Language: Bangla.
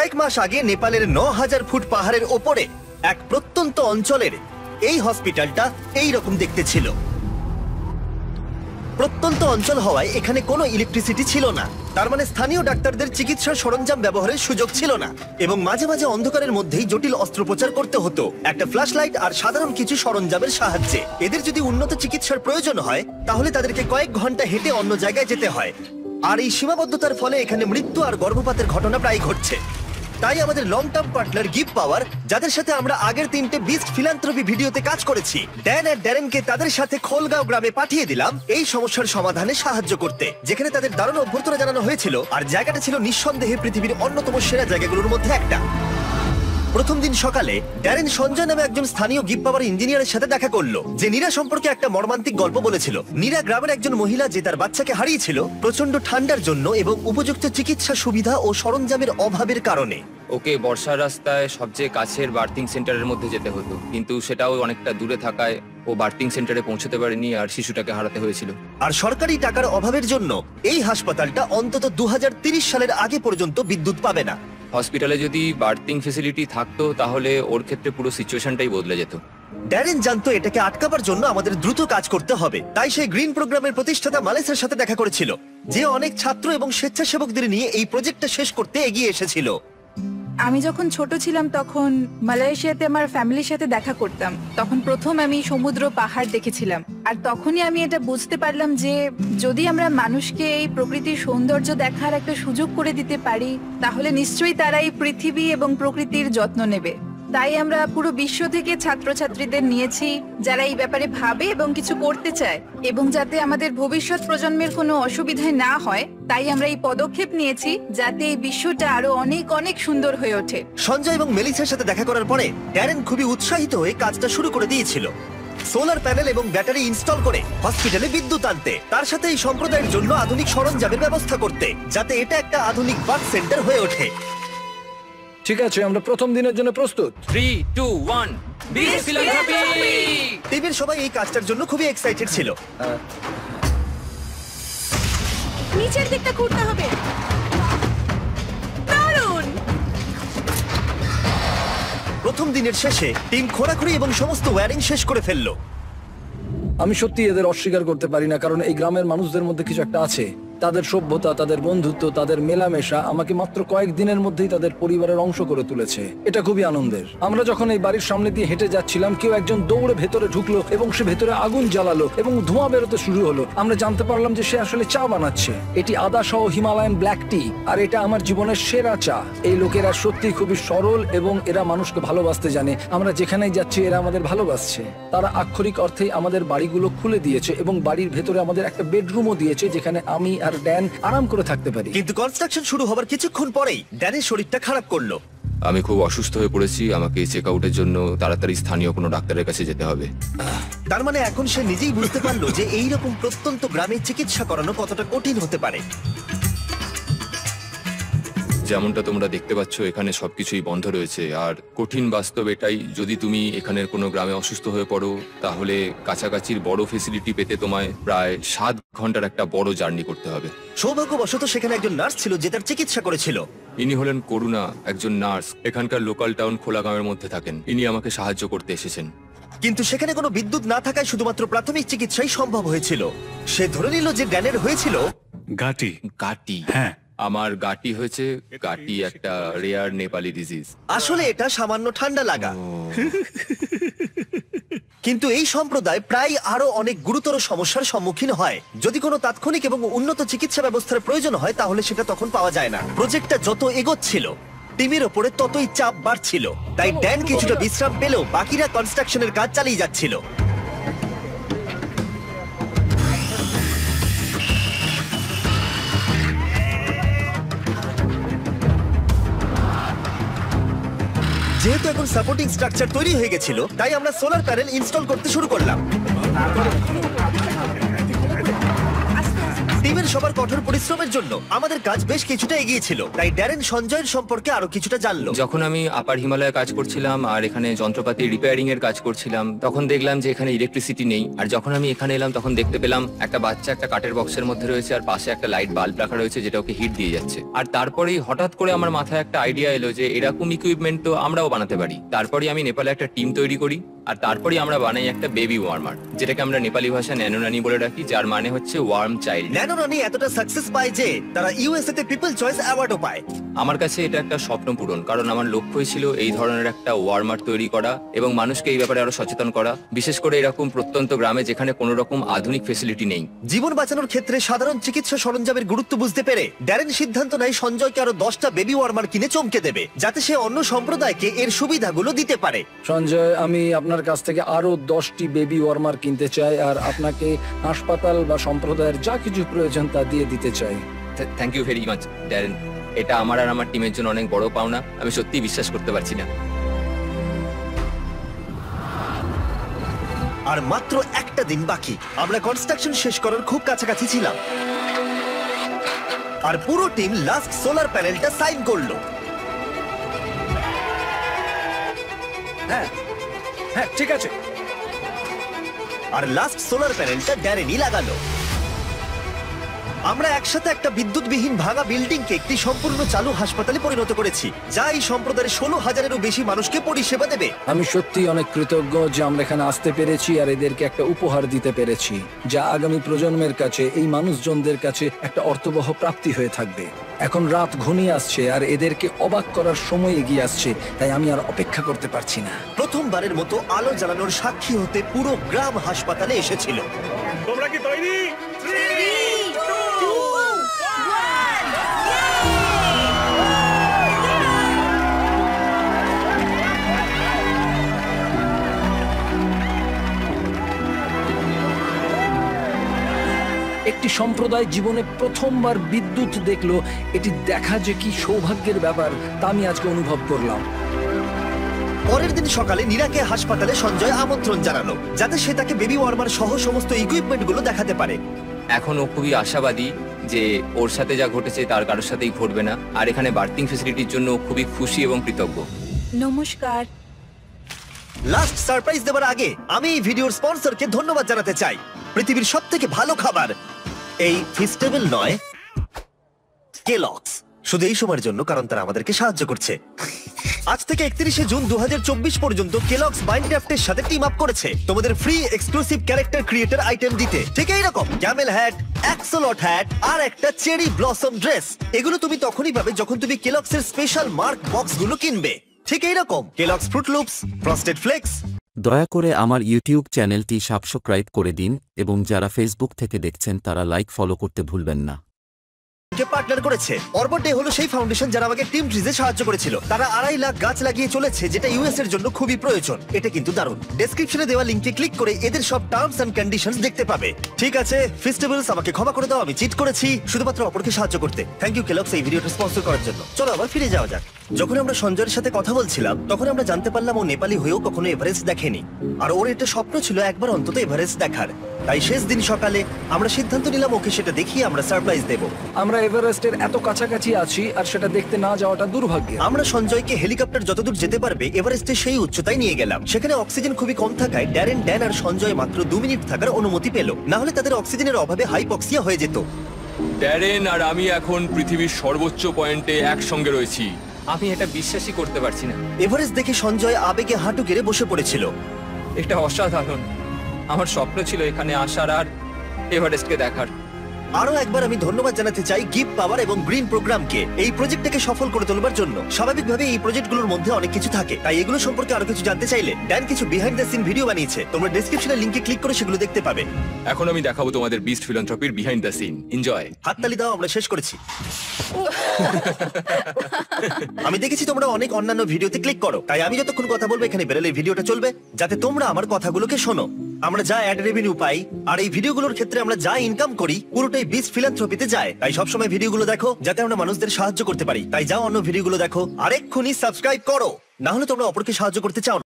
কয়েক মাস আগে নেপালের ৯,০০০ ফুট পাহাড়ের ওপরে এক প্রত্যন্ত অঞ্চলের এই হসপিটালটা এই রকম দেখতে ছিল। প্রত্যন্ত অঞ্চল হওয়ায় এখানে কোনো ইলেকট্রিসিটি ছিল না, তার মানে স্থানীয় ডাক্তারদের চিকিৎসার সরঞ্জাম ব্যবহারের সুযোগ ছিল না, এবং মাঝে মাঝে অন্ধকারের মধ্যেই জটিল অস্ত্রোপচার করতে হতো একটা ফ্ল্যাশ লাইট আর সাধারণ কিছু সরঞ্জামের সাহায্যে। এদের যদি উন্নত চিকিৎসার প্রয়োজন হয় তাহলে তাদেরকে কয়েক ঘন্টা হেঁটে অন্য জায়গায় যেতে হয়, আর এই সীমাবদ্ধতার ফলে এখানে মৃত্যু আর গর্ভপাতের ঘটনা প্রায় ঘটছে। তাই আমাদের long term partner give power, যাদের সাথে আমরা আগের 3টে বিস্ট ফিলান্থ্রপি ভিডিওতে কাজ করেছি, ড্যান আর ড্যারেনকে তাদের সাথে খোলগাঁও গ্রামে পাঠিয়ে দিলাম এই সমস্যার সমাধানে সাহায্য করতে, যেখানে তাদের দারুণ অভ্যর্থনা জানানো হয়েছিল। আর জায়গাটা ছিল নিঃসন্দেহে পৃথিবীর অন্যতম সেরা জায়গাগুলোর মধ্যে একটা। প্রথম দিন সকালে ড্যারেন সঞ্জয় নামে একজন স্থানীয় গিভ পাওয়ার ইঞ্জিনিয়ারের সাথে দেখা করলো, যে নীরা সম্পর্কে একটা মর্মান্তিক গল্প বলেছিল। নীরা গ্রামের একজন মহিলা যে তার বাচ্চাকে হারিয়েছিল প্রচন্ড ঠান্ডার জন্য এবং উপযুক্ত চিকিৎসা সুবিধা ও সরঞ্জামের অভাবের কারণে। ওকে বর্ষার রাস্তায় সবচেয়ে কাছের বার্থিং সেন্টারের মধ্যে যেতে হতো, কিন্তু সেটাও অনেকটা দূরে থাকায় ও বার্থিং সেন্টারে পৌঁছতে পারেনি আর শিশুটাকে হারাতে হয়েছিল। আর সরকারি টাকার অভাবের জন্য এই হাসপাতালটা অন্তত 2030 সালের আগে পর্যন্ত বিদ্যুৎ পাবে না। হসপিটালে যদি বার্থিং ফেসিলিটি থাকতো তাহলে ওর ক্ষেত্রে পুরো সিচুয়েশনটাই বদলে যেত। ড্যারেন জানতো এটাকে আটকাবার জন্য আমাদের দ্রুত কাজ করতে হবে, তাই সেই গ্রিন প্রোগ্রামের প্রতিষ্ঠাতা মালেসের সাথে দেখা করেছিল, যে অনেক ছাত্র এবং স্বেচ্ছাসেবকদের নিয়ে এই প্রজেক্টটা শেষ করতে এগিয়ে এসেছিল। আমি যখন ছোট ছিলাম তখন মালয়েশিয়াতে আমার ফ্যামিলির সাথে দেখা করতাম। তখন প্রথম আমি সমুদ্র পাহাড় দেখেছিলাম, আর তখনই আমি এটা বুঝতে পারলাম যে যদি আমরা মানুষকে এই প্রকৃতির সৌন্দর্য দেখার একটা সুযোগ করে দিতে পারি তাহলে নিশ্চয়ই তারা এই পৃথিবী এবং প্রকৃতির যত্ন নেবে। তাই আমরা পুরো বিশ্ব থেকে ছাত্রছাত্রীদের নিয়েছি যারা এই ব্যাপারে ভাবে এবং কিছু করতে চায়, এবং যাতে আমাদের ভবিষ্যৎ প্রজন্মের কোনো অসুবিধা না হয় তাই আমরা এই পদক্ষেপ নিয়েছি যাতে এই বিশ্বটা আরো অনেক অনেক সুন্দর হয়ে ওঠে। সঞ্জয় এবং মেলিসার সাথে দেখা করার পরে ড্যারেন খুবই উৎসাহিত হয়ে কাজটা শুরু করে দিয়েছিল, সোলার প্যানেল এবং ব্যাটারি ইনস্টল করে হসপিটালে বিদ্যুৎ আনতে, তার সাথে এই সম্প্রদায়ের জন্য আধুনিক সরঞ্জামের ব্যবস্থা করতে, যাতে এটা একটা আধুনিক বার্থ সেন্টার হয়ে ওঠে। ঠিক আছে, আমরা প্রথম দিনের জন্য প্রস্তুত। 3, 2, 1 বিগ ফিলান্থ্রপি। টিমের সবাই এই কাজটার জন্য খুবই এক্সাইটেড ছিল। নিচের দিকটা ঘুরতে হবে। দারুণ! প্রথম দিনের শেষে টিম খোঁড়াখুড়ি এবং সমস্ত ওয়্যারিং শেষ করে ফেললো। আমি সত্যি এদের অস্বীকার করতে পারি না, কারণ এই গ্রামের মানুষদের মধ্যে কিছু একটা আছে। তাদের সভ্যতা, তাদের বন্ধুত্ব, তাদের মেলামেশা আমাকে মাত্র কয়েক দিনের মধ্যেই তাদের পরিবারের অংশ করে তুলেছে। এটা খুবই আনন্দের। আমরা যখন এই বাড়ির সামনে দিয়ে হেঁটে যাচ্ছিলাম, কেউ একজন দৌড়ে ভেতরে ঢুকলো এবং সে ভেতরে আগুন জ্বালালো এবং ধোঁয়া বেরোতে শুরু হলো। আমরা জানতে পারলাম যে সে আসলে চা বানাচ্ছে। এটি আদা সহ হিমালয়ান ব্ল্যাক টি, আর এটা আমার জীবনের সেরা চা। এই লোকেরা সত্যি খুবই সরল এবং এরা মানুষকে ভালোবাসতে জানে। আমরা যেখানেই যাচ্ছি এরা আমাদের ভালোবাসছে। তারা আক্ষরিক অর্থেই আমাদের বাড়িগুলো খুলে দিয়েছে এবং বাড়ির ভেতরে আমাদের একটা বেডরুমও দিয়েছে যেখানে আমি আর ড্যান আরাম করে থাকতে পারি। কিন্তু কনস্ট্রাকশন শুরু হবার কিছুক্ষণ পরেই ড্যানের শরীরটা খারাপ করলো। আমি খুব অসুস্থ হয়ে পড়েছি, আমাকে চেক আউটের জন্য তাড়াতাড়ি স্থানীয় কোনো ডাক্তারের কাছে যেতে হবে। তার মানে এখন সে নিজেই বুঝতে পারলো যে এইরকম প্রত্যন্ত গ্রামে চিকিৎসা করানো কতটা কঠিন হতে পারে। যেমনটা তোমরা দেখতে পাচ্ছ এখানে সবকিছুই বন্ধ রয়েছে, আর কঠিন বাস্তব এটাই, যদি তুমি এখানের কোনো গ্রামে অসুস্থ হয়ে পড়ো তাহলে কাছাকাছির বড় ফেসিলিটি পেতে তোমায় প্রায় 7 ঘন্টার একটা বড় জার্নি করতে হবে। সৌভাগ্যবশত সেখানে একজন নার্স ছিল যে তার চিকিৎসা করেছিল। ইনি হলেন করুণা, একজন নার্স, এখানকার লোকাল টাউন খোলাগাঁওয়ের মধ্যে থাকেন। ইনি আমাকে সাহায্য করতে এসেছেন। কিন্তু সেখানে কোনো বিদ্যুৎ না থাকায় শুধুমাত্র প্রাথমিক চিকিৎসাই সম্ভব হয়েছিল। সে ধরে নিল যে ড্যানের হয়েছিল গাটি। হ্যাঁ, আমার গাটি হয়েছে। গাটি একটা রেয়ার নেপালি ডিজিজ। আসলে এটা সামান্য ঠান্ডা লাগা। কিন্তু এই সম্প্রদায় প্রায় আরো অনেক গুরুতর সমস্যার সম্মুখীন হয়। যদি কোনো তাৎক্ষণিক এবং উন্নত চিকিৎসা ব্যবস্থার প্রয়োজন হয় তাহলে সেটা তখন পাওয়া যায় না। প্রজেক্টটা যত এগোচ্ছিল টিমের ওপরে ততই চাপ বাড়ছিল, তাই ড্যান কিছুটা বিশ্রাম পেলেও বাকিরা কনস্ট্রাকশনের কাজ চালিয়ে যাচ্ছিল। যেহেতু এখন সাপোর্টিং স্ট্রাকচার তৈরি হয়ে গেছিল তাই আমরা সোলার প্যানেল ইনস্টল করতে শুরু করলাম। টিম টিমের সবার কঠোর পরিশ্রমের জন্য আমাদের কাজ বেশ কিছুটা এগিয়েছিল, তাই ড্যারেন সঞ্জয়ের সম্পর্কে আরো কিছুটা জানলো। যখন আমি আপার হিমালয়ে কাজ করছিলাম আর এখানে যন্ত্রপাতি রিপেয়ারিং এর কাজ করছিলাম, তখন দেখলাম যে এখানে ইলেকট্রিসিটি নেই। আর যখন আমি এখানে এলাম তখন দেখতে পেলাম একটা বাচ্চা একটা কাঠের বক্সের মধ্যে রয়েছে আর পাশে একটা লাইট বাল্ব রাখা রয়েছে যেটা ওকে হিট দিয়ে যাচ্ছে। আর তারপরেই হঠাৎ করে আমার মাথায় একটা আইডিয়া এলো যে এরকম ইকুইপমেন্ট তো আমরাও বানাতে পারি। তারপরেই আমি নেপালে একটা টিম তৈরি করি আর তারপরেই আমরা বানাই একটা বেবি ওয়ার্মার, যেটাকে আমরা নেপালি ভাষায় ন্যানোরানি বলে রাখি, যার মানে হচ্ছে ওয়ার্ম চাইল্ড। ন্যানোরানি এতটা সাকসেস পায় যে তারা ইউএসএ তে পিপল চয়েস অ্যাওয়ার্ডও পায়। আমার কাছে এটা একটা স্বপ্ন পূরণ, কারণ আমার লক্ষ্যই ছিল এই ধরনের একটা ওয়ার্মার তৈরি করা এবং মানুষকে এই ব্যাপারে আরো সচেতন করা, বিশেষ করে এরকম প্রত্যন্ত গ্রামে যেখানে কোনো রকম আধুনিক ফেসিলিটি নেই। জীবন বাঁচানোর ক্ষেত্রে সাধারণ চিকিৎসা সরঞ্জামের গুরুত্ব বুঝতে পেরে ড্যারেন সিদ্ধান্ত নেয় সঞ্জয়কে আরো 10টা বেবি ওয়ার্মার কিনে চমকে দেবে, যাতে সে অন্য সম্প্রদায়কে এর সুবিধাগুলো দিতে পারে। সঞ্জয়, আমি আপনার কাছ থেকে আরো 10টি বেবি ওয়ার্মার কিনতে চাই আর আপনাকে হাসপাতাল বা সম্প্রদায়ের যা কিছু প্রয়োজন তা দিয়ে দিতে চাই। Thank you very much Darren, এটা আমার আর আমার টিমের জন্য অনেক বড় পাওনা। আমি সত্যিই বিশ্বাস করতে পারছি না। আর মাত্র একটা দিন বাকি, আমরা কনস্ট্রাকশন শেষ করার খুব কাছাকাছি ছিলাম আর পুরো টিম লাস্ট সোলার প্যানেলটা সাইন করলো। হ্যাঁ হ্যাঁ, ঠিক আছে। আর লাস্ট সোলার প্যানেলটা ড্যারেনই লাগালো। আমরা একসাথে একটা বিদ্যুৎবিহীন ভাঙা বিল্ডিংকে একটি সম্পূর্ণ চালু হাসপাতালে পরিণত করেছি, যা এই সম্প্রদায়ের 16,000-এরও বেশি মানুষকে পরিষেবা দেবে। আমি সত্যি অনেক কৃতজ্ঞ যে আমরা এখানে আসতে পেরেছি আর এদেরকে একটা উপহার দিতে পেরেছি, যা আগামী প্রজন্মের কাছে, এই মানুষজনদের কাছে একটা অর্থবহ প্রাপ্তি হয়ে থাকবে। এখন রাত ঘনিয়ে আসছে আর এদেরকে অবাক করার সময় এগিয়ে আসছে, তাই আমি আর অপেক্ষা করতে পারছি না। প্রথমবারের মতো আলো জ্বালানোর সাক্ষী হতে পুরো গ্রাম হাসপাতালে এসেছিল। তোমরা কি তৈরি? একটি সম্প্রদায় জীবনে প্রথমবার বিদ্যুৎ দেখলো, এটি দেখা যে কি সৌভাগ্যের ব্যাপার তা আমি আজকে অনুভব করলাম। পরের দিন সকালে নীরাকে হাসপাতালে সঞ্জয় আমন্ত্রণ জানালো, যাতে সে তাকে বেবি ওয়ার্মার সহ সমস্ত ইকুইপমেন্ট গুলো দেখাতে পারে। এখন ও খুবই আশাবাদী যে ওর সাথে যা ঘটেছে তার কারোর সাথেই ঘটবে না, আর এখানে বার্থিং ফেসিলিটির জন্য ও খুবই খুশি এবং কৃতজ্ঞ। নমস্কার। লাস্ট সারপ্রাইজ দেওয়ার আগে আমি এই ভিডিওর স্পন্সরকে ধন্যবাদ জানাতে চাই। পৃথিবীর সবথেকে ভালো খাবার এই ফিস্টেবল নয়, কেলগস। শুধু এই সময়ের জন্য, কারণ তারা আমাদেরকে সাহায্য করছে। আজ থেকে 31শে জুন 2024 পর্যন্ত কেলগস মাইনক্রাফটের সাথে টিম আপ করেছে তোমাদের free exclusive character creator item দিতে। ঠিক এইরকম ক্যামেল হ্যাট, অ্যাক্সলট হ্যাট আর একটা চেরি ব্লসম ড্রেস। এগুলো তুমি তখনই পাবে যখন তুমি কেলগস এর স্পেশাল মার্ক বক্স গুলো কিনবে। ঠিক এইরকম Kellogg's Froot Loops, frosted flakes. দয়া করে আমার ইউটিউব চ্যানেলটি সাবস্ক্রাইব করে দিন এবং যারা ফেসবুক থেকে দেখছেন তারা লাইক ফলো করতে ভুলবেন না। পার্টনার করেছে অরবটে হলো সেই ফাউন্ডেশন যারা আমাকে টিম ট্রিজে সাহায্য করেছিল। তারা 2.5 লাখ গাছ লাগিয়ে চলেছে, যেটা ইউএস এর জন্য খুবই প্রয়োজন। এটা কিন্তু দারুণ। ডেসক্রিপশনে দেওয়া লিংকে ক্লিক করে এদের সব টার্মস এন্ড কন্ডিশনস দেখতে পাবে। ঠিক আছে ফেস্টিভ্যালস, আমাকে ক্ষমা করে দাও, আমি চিট করেছি শুধুমাত্র অপরকে সাহায্য করতে। থ্যাংক ইউ কেলগস এই ভিডিওটা স্পন্সর করার জন্য। চলো আবার ফিরে যাওয়া যাক। যখন আমরা সঞ্জয়ের সাথে কথা বলছিলাম তখন আমরা জানতে পারলাম ও নেপালি হয়েও কখনো এভারেস্ট দেখেনি, আর ওর এটা স্বপ্ন ছিল একবার অন্তত এভারেস্ট দেখার। তাই শেষ দিন সকালে আমরা সিদ্ধান্ত নিলাম ওকে সেটা দেখিয়ে আমরা সারপ্রাইজ দেব। আমরা এভারেস্টের এত কাছাকাছি আছি আর সেটা দেখতে না যাওয়াটা দুর্ভাগ্য। আমরা সঞ্জয়কে হেলিকপ্টার যতদূর যেতে পারবে এভারেস্টের সেই উচ্চতায় নিয়ে গেলাম। সেখানে অক্সিজেন খুবই কম থাকায় ড্যান আর সঞ্জয় মাত্র 2 মিনিট থাকার অনুমতি পেল, না হলে তাদের অক্সিজেনের অভাবে হাইপক্সিয়া হয়ে যেত। ড্যারেন আর আমি এখন পৃথিবীর সর্বোচ্চ পয়েন্টে একসঙ্গে রয়েছি। আমি এটা বিশ্বাসই করতে পারছি না। এভারেস্ট দেখে সঞ্জয় আবেগে হাঁটু গেড়ে বসে পড়েছিল। এটা অসাধারণ। আমার স্বপ্ন ছিল এখানে আসার আর এভারেস্টকে দেখার। আরো একবার আমি ধন্যবাদ জানাতে চাই গিভ পাওয়ার এবং গ্রিন প্রোগ্রামকে এই প্রজেক্টটাকে সফল করে তোলবার জন্য। স্বাভাবিকভাবে এই প্রজেক্টগুলোর মধ্যে অনেক কিছু থাকে, তাই এগুলো সম্পর্কে আরো কিছু জানতে চাইলে ড্যান কিছু বিহাইন্ড দ্য সিন ভিডিও বানিয়েছে, তোমরা ডেসক্রিপশনের লিংকে ক্লিক করে সেগুলো দেখতে পাবে। এখন আমি দেখাবো তোমাদের বিস্ট ফিলান্থ্রপির বিহাইন্ড দ্য সিন। এনজয়। হাততালি দাও, আমরা শেষ করেছি। আমি দেখেছি তোমরা অনেক অন্যান্য ভিডিওতে ক্লিক করো, তাই আমি যতক্ষণ কথা বলবো এখানে বেরোলে ভিডিওটা চলবে, যাতে তোমরা আমার কথাগুলোকে শোনো। আমরা যা অ্যাড রেভিনিউ পাই আর এই ভিডিওগুলোর ক্ষেত্রে আমরা যা ইনকাম করি পুরোটাই বিস্ট ফিলান্থ্রপিতে যায়। তাই সবসময় ভিডিওগুলো দেখো যাতে আমরা মানুষদের সাহায্য করতে পারি। তাই যাও অন্য ভিডিওগুলো দেখো আর এক্ষুনি সাবস্ক্রাইব করো, না হলে তোমরা অপরকে সাহায্য করতে চাও না।